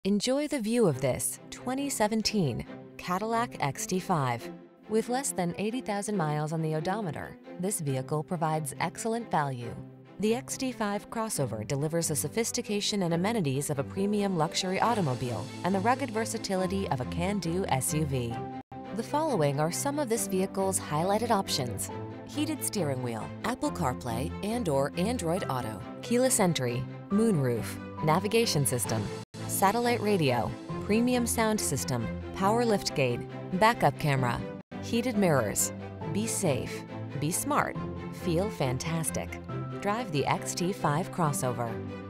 Enjoy the view of this 2017 Cadillac XT5. With less than 80,000 miles on the odometer, this vehicle provides excellent value. The XT5 Crossover delivers the sophistication and amenities of a premium luxury automobile and the rugged versatility of a can-do SUV. The following are some of this vehicle's highlighted options: heated steering wheel, Apple CarPlay and/or Android Auto, keyless entry, moonroof, navigation system, satellite radio, premium sound system, power liftgate, backup camera, heated mirrors. Be safe, be smart, feel fantastic. Drive the XT5 Crossover.